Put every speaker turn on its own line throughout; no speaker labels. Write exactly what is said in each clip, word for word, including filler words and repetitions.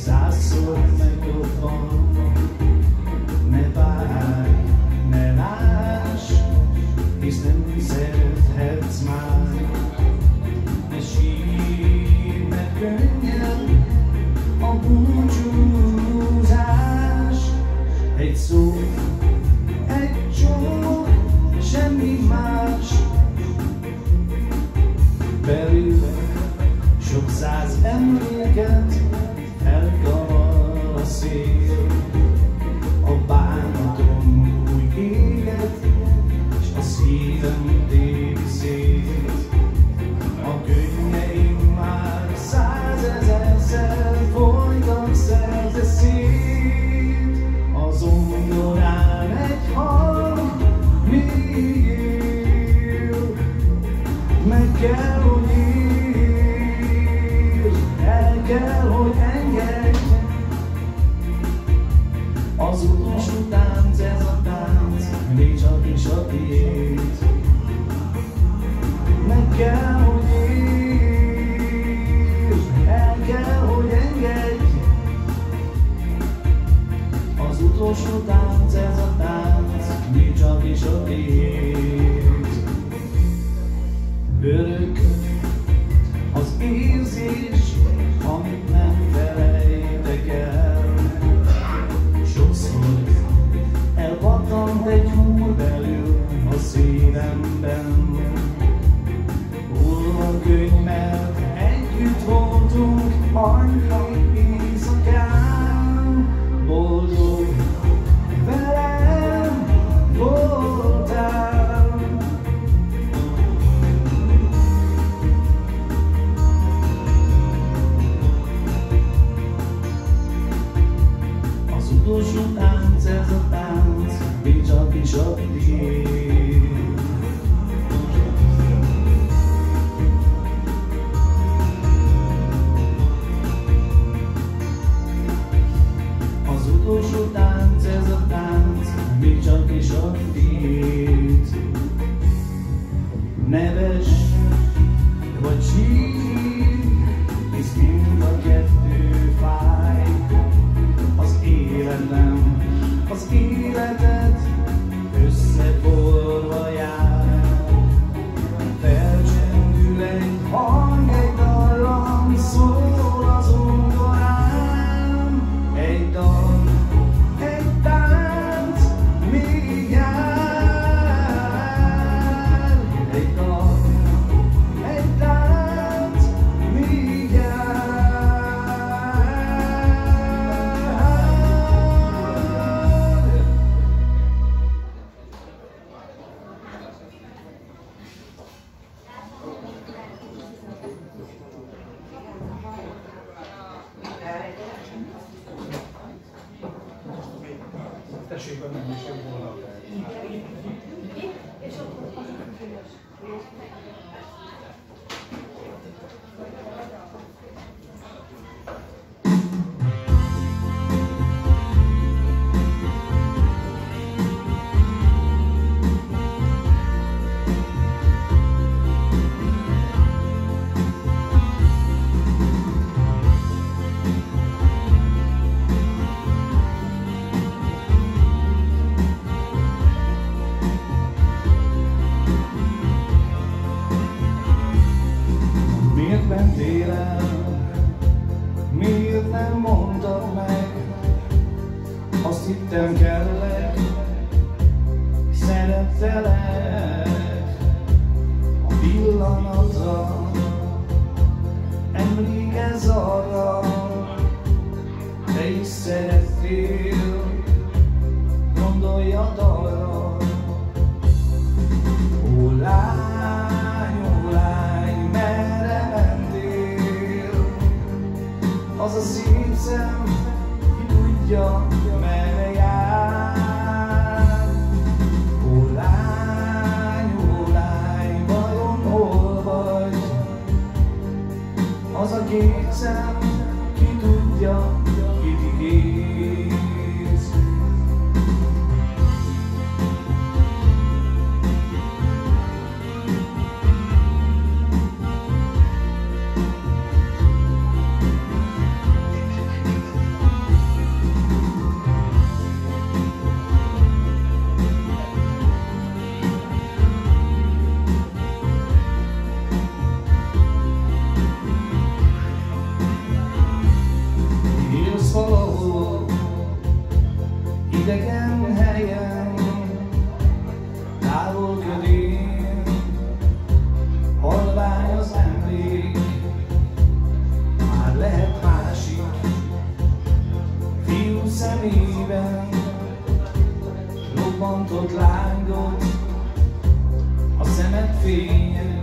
százszor megdobban. Ne várj, ne láss, hisz nem szerethetsz már. Ne sírj meg könnyen, a búcsúzás. Egy szó, egy csók, semmi más. Belül sok száz emléket elkavar a szél. A bánatom új éget, s a szívem tévi szét. A könnyeim már százezerszer folytak szerte szét. A zongorán egy hang még él, meg kell, hogy írd, el kell, hogy engedj. Az utolsó tánc, ez a tánc, még csak is a tiéd. Meg kell, hogy írd, el kell, hogy engedj. Az utolsó tánc, ez a tánc, még csak is a tiéd. Örök az érzés, amit nem felejtek el. Sokszor elpattant egy hull belül a szívemben. Hull a könyv, mert együtt voltunk annyi éjszakán. Boldog velem voltál. Az utolsó tánc, ez a tánc, még csak is a tiéd. Az utolsó tánc, ez a tánc, még csak is a tiéd. Neves vagy sír, hisz mind a kettő fáj. Az életem, az életed összeforva jár. Felcsendül egy hang, egy dallam szól az ongorán. Egy dal, egy tánc, még jár. Egy dal, egy tánc, még jár.
Tessék, nem is jobb volna. Miért mentél el? Miért nem mondtad meg? Azt hittem kellek, szerettelek. A pillanatra emlékezz arra, te is szerettél, gondoljad arra. Ó lány, ó lány, merre mentél? Az a szép szem, ki tudja, merre jár. Ó lány, ó lány, vajon hol vagy? Az a kék szem, ki tudja, kit ígér.
idegen helyen, távolködén, halvány az emlék, már lehet másik, fiú szemében, robbantott lángot a szemed fénye.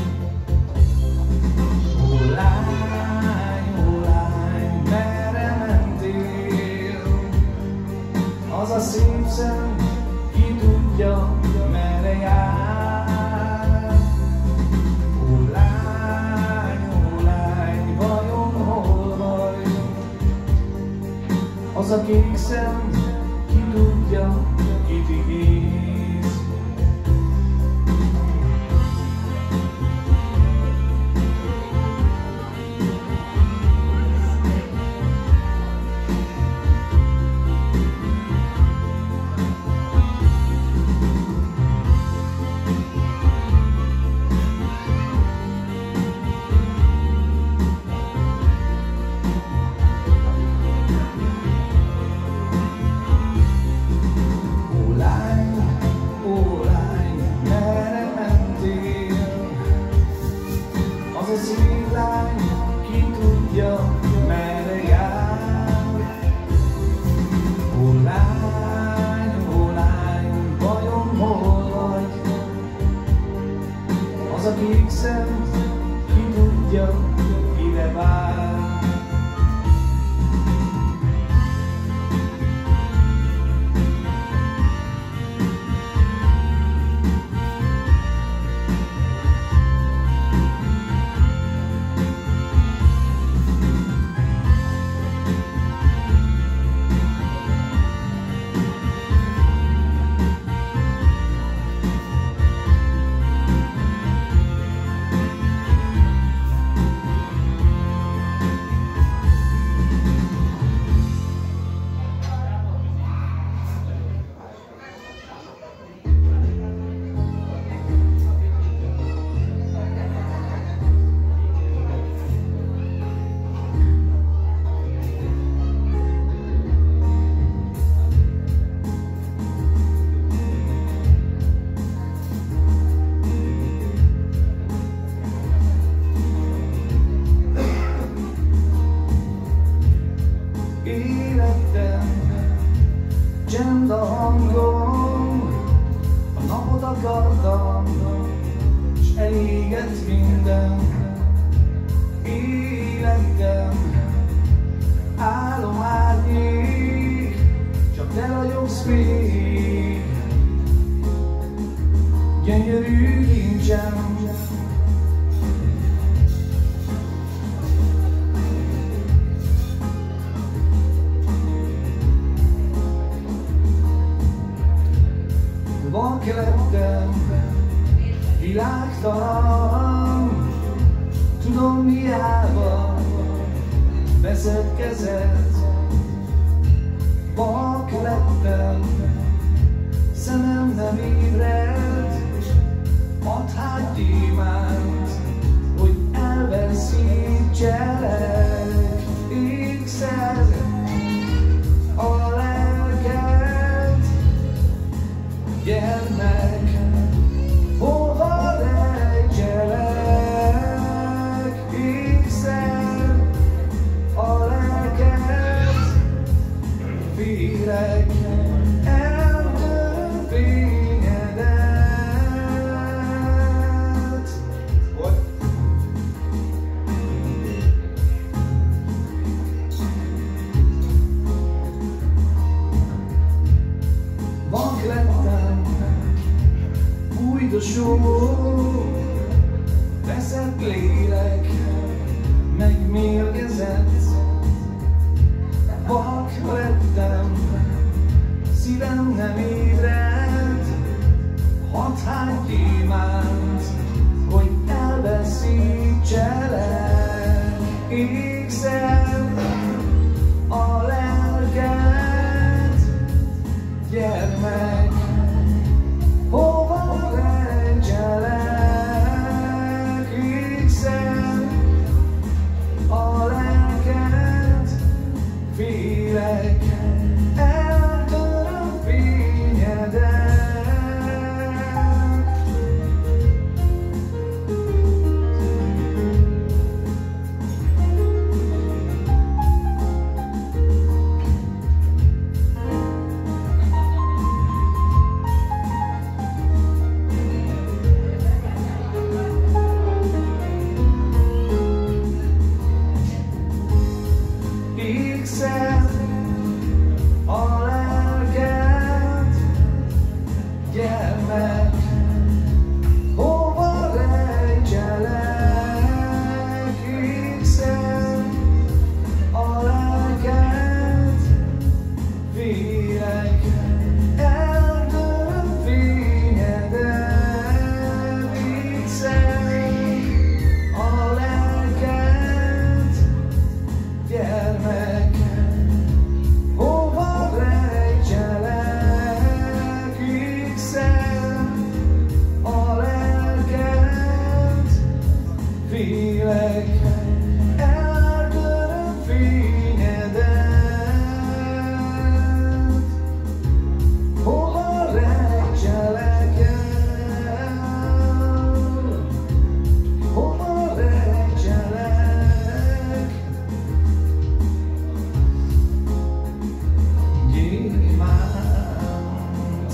Ó lány, ó lány, merre mentél? Az a szép szem, ki tudja, merre jár. Ó lány, ó lány, vajon hol vagy? Az a kék szem, ki tudja, kit ígér. Szép lány, ki tudja, merre jár. Ó lány, ó lány, vajon hol vagy? Az a kék szem, ki tudja, kire vár. Csend a hangom, a napot akartam, s elégett minden. Életem, álom árnyék, csak te ragyogsz még. Gyönyörű kincsem, vak lettem, világtalan, tudom hiába veszed kezed. Vak lettem, szemem nem ébred, add hát gyémánt, hogy elveszítselek. Ékszel a lelked, gyermek, hova rejtselek? Ékszel a lelked, félek, eltöröm fényedet. Vak lettem, bújdosó, veszett lélek, megmérgezett. Vak lettem, szívem nem ébred, hadd hát gyémánt, hogy elveszítselek. Ékszel a lelked, gyermek, hova rejtselek? Ékszel a lelked, félek, eltöröm
félek, eldőlöm fényeden, viszem a lelket, gyermekem, hova rejtselek, viszem a lelket, félek, eldőlöm fényedet, hova rejtselek el, hova rejtselek, gyémánt.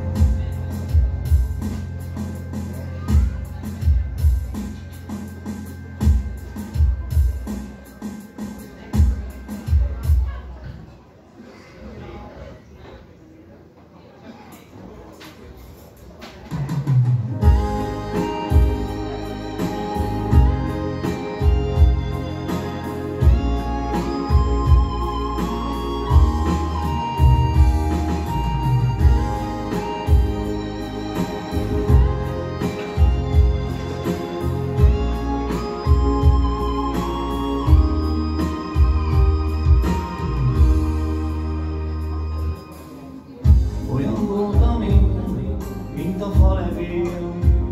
Olyan voltam én, mint a falevél,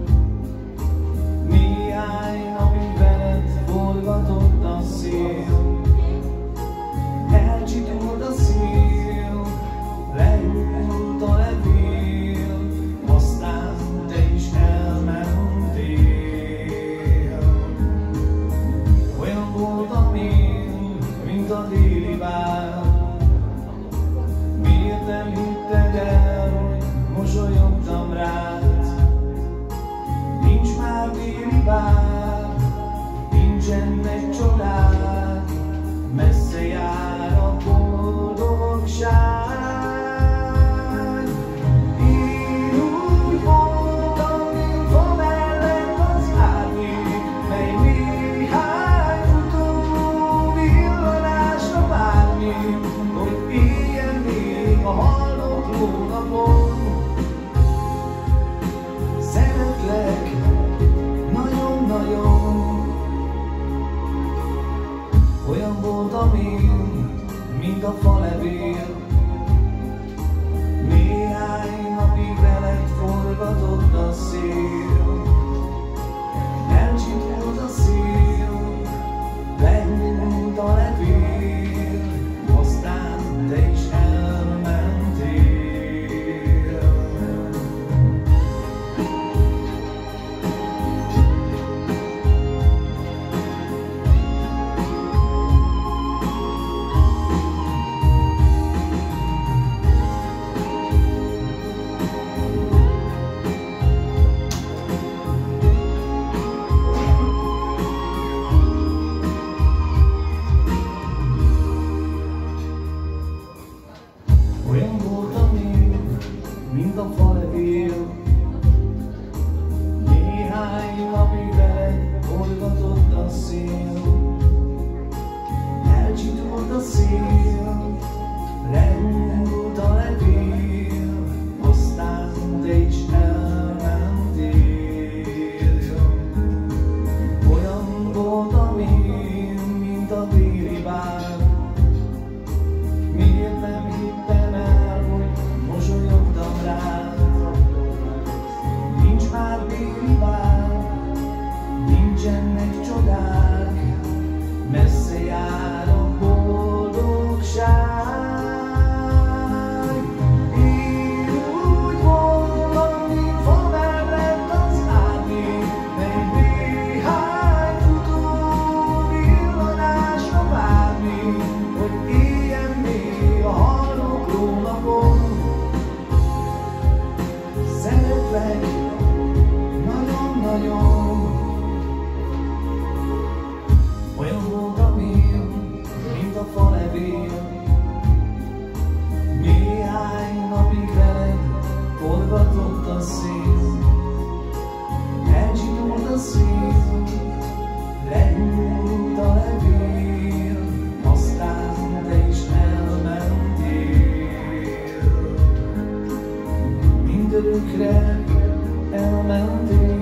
néhány napig veled forgatott a szél. Elcsitult a szél, lehullott a levél, aztán te is elmentél. Olyan voltam én, mint a déli vár, miért nem hitted el, hogy mosolyogtam rád? Nincs már déli vár, nincsenek csodák, messze jár a boldogság. Én úgy voltam, mint fa mellett az árnyék, mely néhány futó villanásra vár még, hogy éljen még a halott hónapon. Szeretlek nagyon-nagyon. Olyan voltam én, mint a falevél, néhány napig veled forgatott a szél. Elcsitult a szél, lehullott a levél, aztán te is elmentél. Olyan voltam én, mint a falevél, néhány napig veled forgatott a szél. Elcsitult a szél, lehullott a levél, aztán te is elmentél. Olyan voltam én, mint a déli vár, miért nem hittem el, hogy mosolyogtam rád? Nincs már déli vár, nincsenek csodák, messze jár a boldogság. Én úgy voltam, mint fa mellett az árnyék, mely néhány futó villanásra vár még, hogy éljen még a halott hónapon. Szeretlek nagyon-nagyon. Olyan voltam én, mint a falevél, néhány napig veled forgatott a szél. Elcsitult a szél, lehullott a levél, aztán te is elmentél. Mindörökre elmentél,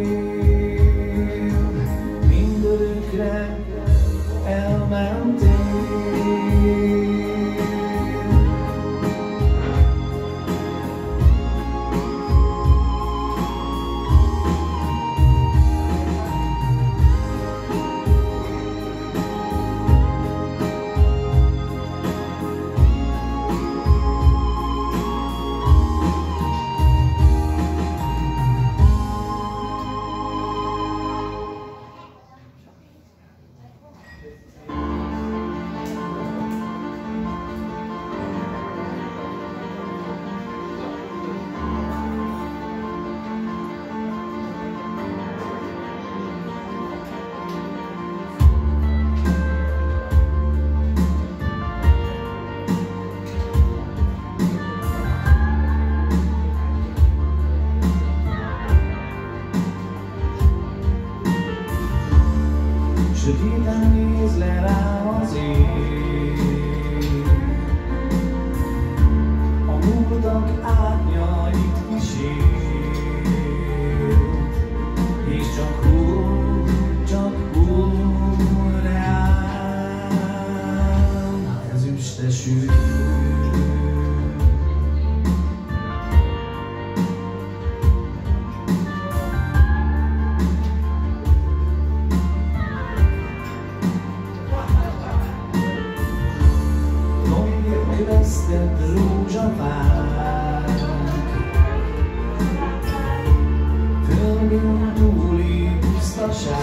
mindörökre elmentél. Sötéten néz le rám az ég, a múltak árnyait kísér, és csak hull, csak hull rám ezüstes ügy. Vesztett rózsafák, földön túli pusztaság,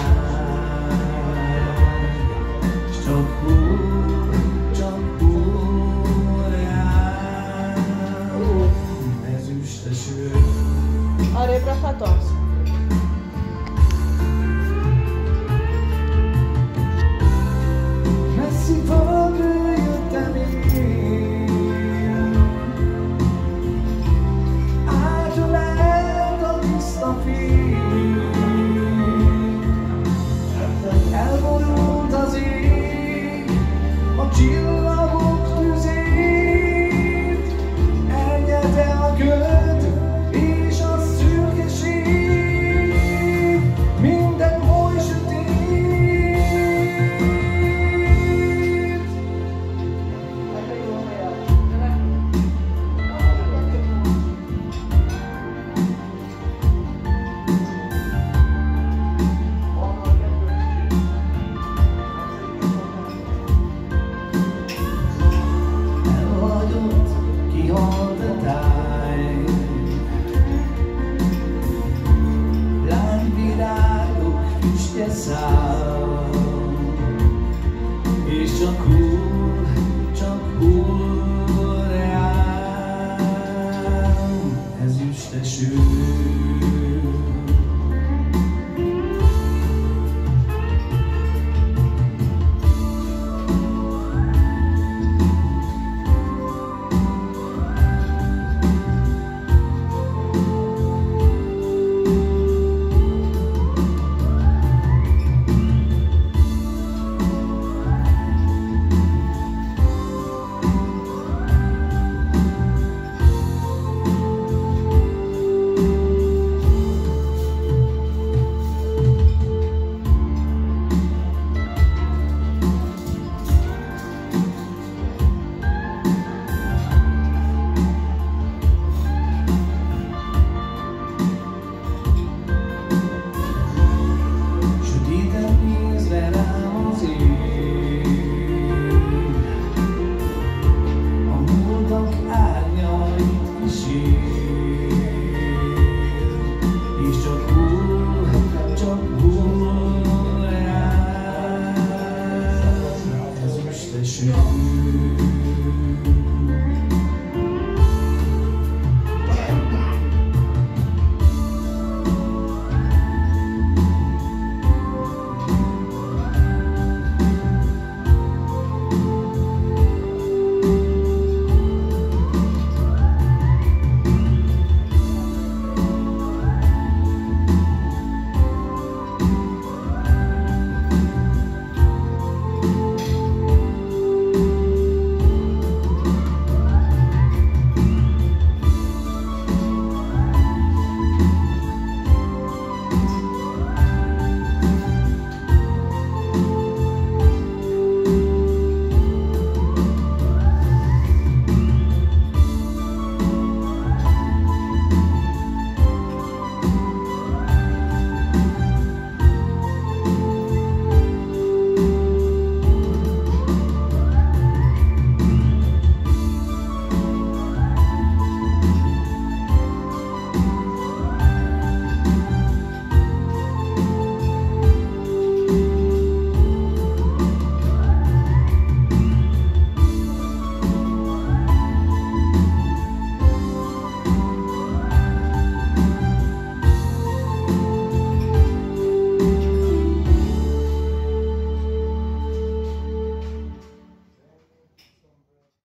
s csak hull, csak hull rám ezüstes ügy.
Arrébb rakhatom?
Messzi földről jöttem én, átölelt a tiszta fény, elborult az ég, a csillagok tüzét, elnyelte a köd és a szürkeség, minden oly sötét. Elhagyott, kihalt